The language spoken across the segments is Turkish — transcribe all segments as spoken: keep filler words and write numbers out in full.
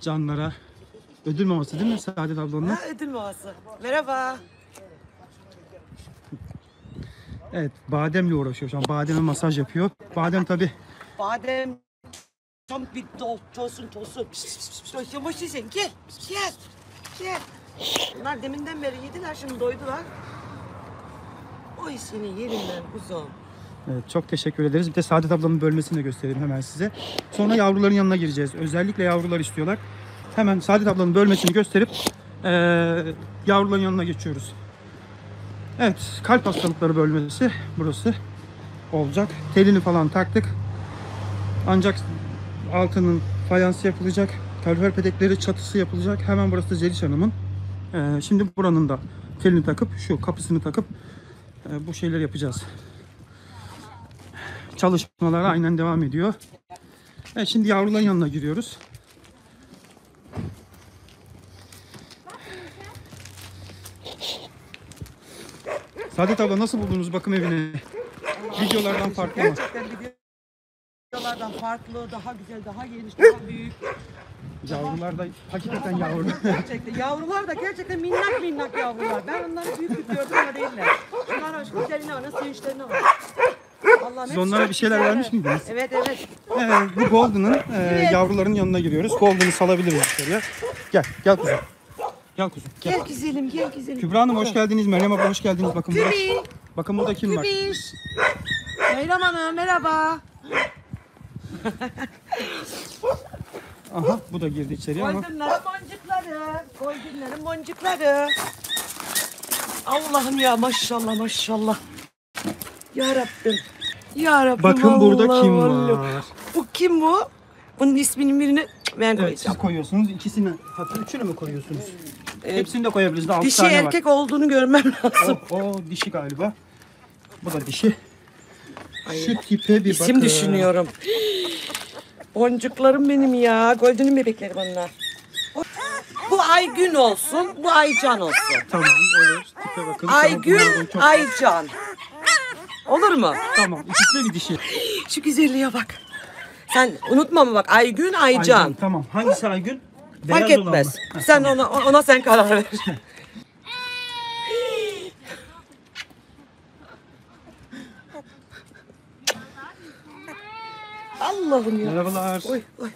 canlara. Ödül maması değil mi Saadet ablanın? Ha, ödül maması. Merhaba. Evet, bademle uğraşıyor şu an. Bademe masaj yapıyor. Badem tabi. Badem tam bir dol, tosun tosun. Yavaş sen gel. Gel. Gel. Bunlar deminden beri yediler, şimdi doydular. Oy seni yerim ben kuzum. Evet, çok teşekkür ederiz. Bir de Saadet ablamın bölmesini de göstereyim hemen size. Sonra yavruların yanına gireceğiz. Özellikle yavrular istiyorlar. Hemen Saadet ablanın bölmesini gösterip ee, yavruların yanına geçiyoruz. Evet, kalp hastalıkları bölmesi burası olacak. Telini falan taktık. Ancak altının fayansı yapılacak. Kalorifer petekleri çatısı yapılacak. Hemen burası da Zeliş Hanım'ın. Ee, şimdi buranın da telini takıp şu kapısını takıp e, bu şeyleri yapacağız. Çalışmalar aynen devam ediyor. Evet, şimdi yavruların yanına giriyoruz. Saadet abla, nasıl buldunuz bakım evini? Videolardan farklı mı? Gerçekten videolardan farklı, daha güzel, daha geniş, daha büyük. Yavrular da hakikaten yavru. Gerçekten yavrular da gerçekten minnak minnak yavrular. Ben onları büyük büyük gördüm ama değiller. Bunlar hoşgörülerine var, sevinçlerine var. Allah'ım, Siz onlara bir şeyler vermiş miydiniz? Evet evet. Evet, bu Golden'ın e, Evet. yavrularının yanına giriyoruz. Golden'ı salabiliriz dışarıya. Gel, gel kuzum. Gel kuzum. Gel. Gel güzelim, gel güzelim. Kübra Hanım hoş geldiniz. Meryem abla hoş geldiniz. Bakın burada, Kübi. bakın burada kim var? Kübiş. Meyrem Hanım merhaba. Aha, bu da girdi içeriye ama. Golden'ların boncukları. Golden'ların boncukları. Allah'ım ya, maşallah maşallah. Ya Rabbim. Ya Rabbim. Bakın burada Allah kim Allah. var? Bu kim bu? Bunun isminin birini ben Evet, koyacağım. siz koyuyorsunuz. İkisini, hatta üçünü mü koyuyorsunuz? Evet. Hepsini de koyabiliriz. Daha altı Dişi tane erkek olduğunu görmem lazım. var. O, o dişi galiba. Bu da dişi. Şu tipe bir İsim bakın. düşünüyorum. Boncuklarım benim ya. Golden'in bebekleri bunlar. Bu Aygün olsun, bu Aycan olsun. Tamam, olur. Tipe bakın. Tamam, Aygün, bunlardan çok- Aycan. Olur mu? Tamam, ikisi de bir dişi. Şu güzelliğe bak. Sen unutma mı bak, Aygün, Aycan. Aygün, tamam. Hangisi Aygün? Fark Beyaz olan mı? etmez. Heh, Sen tamam. ona ona sen karar ver. Allah'ım ya. Merhabalar. Oy, oy.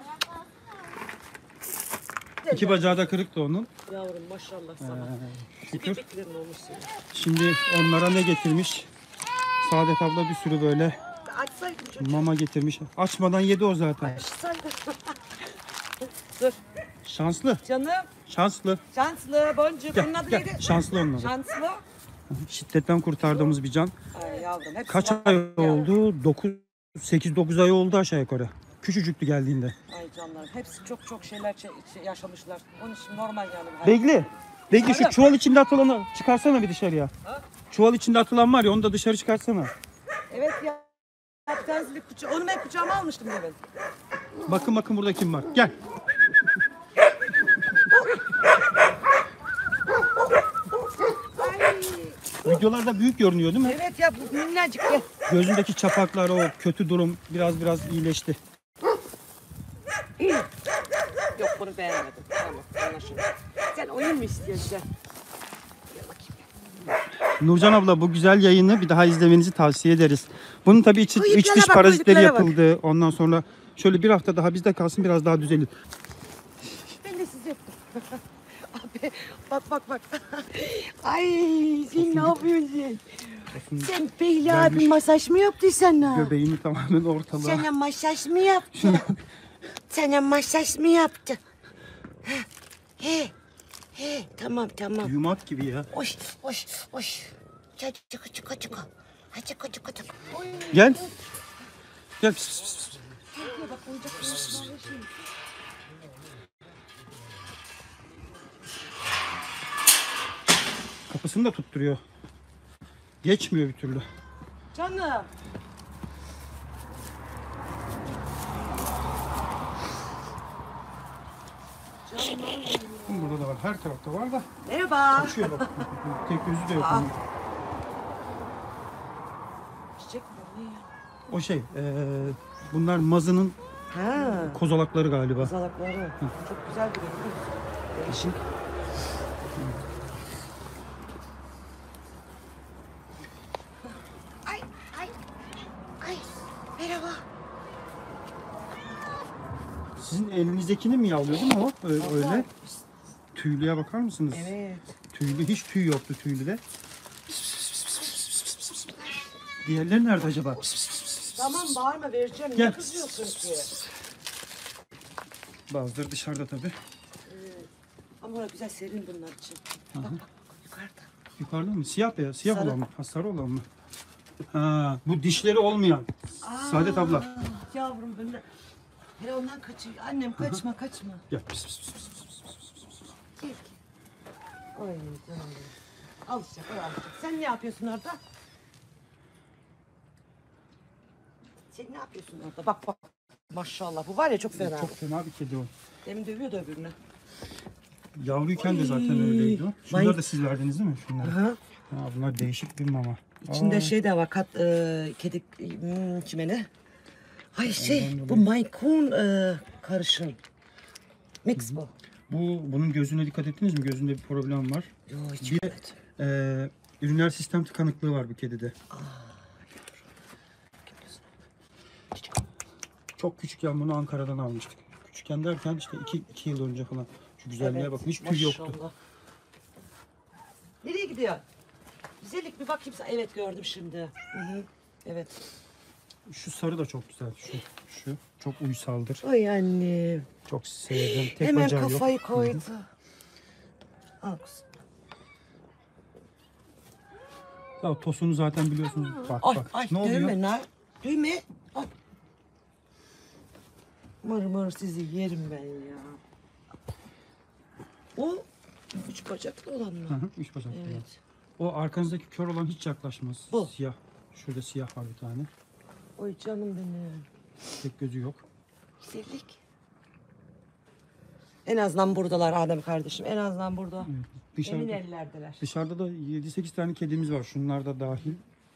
İki bacağı da kırıktı onun. Yavrum maşallah sana. Ee, şükür. Bebeklerin olmuş senin. Şimdi onlara ne getirmiş? Saadet abla bir sürü böyle Açsaydın çocuğu. mama getirmiş. Açmadan yedi o zaten. Açsaydın. Dur. Şanslı. Canım. Şanslı. Şanslı boncuk. Gel, Bunun adı gel. neydi? Şanslı onun adı. Şanslı. Şiddetten kurtardığımız bir can. Ay yavrum. Hepsi Kaç var ay ya. oldu? dokuz, sekiz dokuz ay oldu aşağı yukarı. Küçücüktü geldiğinde. Ay canlarım. Hepsi çok çok şeyler çe- çe- yaşamışlar. Onun için normal yani. Begli. Begli şu Öyle. çuval içinde atılanı çıkarsana bir dışarıya. Ha? Çuval içinde atılan var ya, onu da dışarı çıkarsana. Evet ya. Bir tanesi bir kucağı. Onu ben kucağıma almıştım demin. Bakın bakın burada kim var. Gel. Ay. Videolarda büyük görünüyor değil mi? Evet ya, bu minnacık gel. Gözündeki çapaklar, o kötü durum biraz biraz iyileşti. Yok, bunu beğenmedim. Tamam, anlaşıldı. Sen oyun mu istiyorsun sen? Gel bakayım. Nurcan abla, bu güzel yayını bir daha izlemenizi tavsiye ederiz. Bunun tabii içi, Bu iç iplere dış bak, bu parazitleri iplere bak. yapıldı. Ondan sonra şöyle bir hafta daha bizde kalsın, biraz daha düzelir. Ben de siz yaptım. Abi bak bak bak. Ay sen ne yapıyorsun sen? Sen Pehli abi masaj mı yaptı sana? Göbeğini tamamen ortalığa. Sana masaj mı yaptı? Sana masaj mı yaptı? Ha, He, he, tamam tamam. Yumak gibi ya. Oş, oş, oş. Çık, çık, çık, çık. Hadi çık, çık, çık. Gel. Gel. Pis, pis, pis. Kapısını da tutturuyor. Geçmiyor bir türlü. Canım. Burada da var. Her tarafta var da. Merhaba. Kaçıyor bak. Tek gözü de yok. onun. Çiçek mi? Ne ya? O şey, eee, bunlar mazının Ha. Kozalakları galiba. Kozalakları. Çok güzel duruyor. Değişik. Ay ay ay. Merhaba. Sizin elinizdekini mi yavruyor değil mi o? Öyle. öyle. Tüylüye bakar mısınız? Evet. Tüylü, hiç tüy yoktu tüylüde. Diğerleri nerede acaba? Tamam bağırma vereceğim. Gel. Ne kızıyorsun ki? Bazıları dışarıda tabii. Ama orada güzel serin bunlar için. Bak bak yukarıda. Yukarıda mı? Siyah beyaz, siyah Sarı. olan mı? Ha, sarı olan mı? Ha, bu dişleri olmayan. Saadet abla. Aa, Yavrum böyle. Hele ondan kaçıyor. Annem kaçma kaçma. Gel. Pis, pis, pis, pis, pis, pis, pis, pis. Gel gel. Ay canım benim. Alışacak o alışacak. Sen ne yapıyorsun orada? Sen ne yapıyorsun orada? Bak bak. Maşallah bu var ya çok fena. Çok fena bir kedi o. Demin dövüyordu öbürünü. Yavruyken de zaten Ay. öyleydi o. Şunları Vay. da siz verdiniz değil mi? Şunları. Aha. Ha, bunlar değişik bir mama. İçinde Aa, şey de var. Kat, e, kedi hmm, çimeni. Ay şey Ondan bu dolayı. maykun e, karışım. Mix bu. Bu, bunun gözüne dikkat ettiniz mi? Gözünde bir problem var. Yo hiç Bir- görmedim. Ee, üriner sistem tıkanıklığı var bu kedide. Çok küçükken bunu Ankara'dan almıştık. Küçükken derken işte iki, iki yıl önce falan. Şu güzelliğe Evet, bakın, hiç tüy yoktu. maşallah. Nereye gidiyor? Güzellik bir bakayım sana. Evet gördüm şimdi. Hı hı. Evet. Şu sarı da çok güzel. Şu, şu çok uysaldır. Ay anne. Çok sevdim. Tek Hemen bacağı yok. kafayı koydu. Al kızım. Ya tosunu zaten biliyorsunuz. Bak Ay bak. ay ne oluyor? dövme lan. Dövme. Ay. Mır mır sizi yerim ben ya. O üç bacaklı olan Hı mı? hı, üç bacaklı. Evet. O arkanızdaki kör olan hiç yaklaşmaz. Bu. Siyah. Şurada siyah var bir tane. Oy canım benim. Tek gözü yok. Güzellik. En azından buradalar Adem kardeşim. En azından burada. Evet. Emin Dışarıda, ellerdeler. dışarıda da yedi sekiz tane kedimiz var. Şunlar da dahil.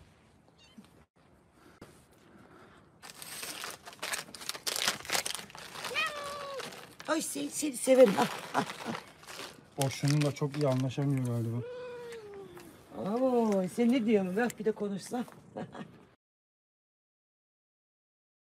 Ay seni, seni severim. Ah, ah. O şununla çok iyi anlaşamıyor galiba. Oy, sen ne diyorsun? Bak bir de konuşsan.